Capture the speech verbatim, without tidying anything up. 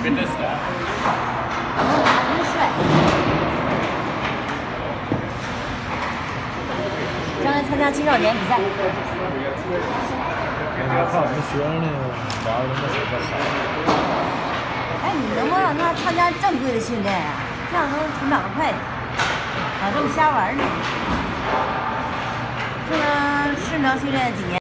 真帅！将来参加青少年比赛。 你要看我们学生那个玩的那才叫好。 哎，你能不能让他参加正规的训练啊？这样能成长得快点。老这么瞎玩呢？这个顺德训练几年？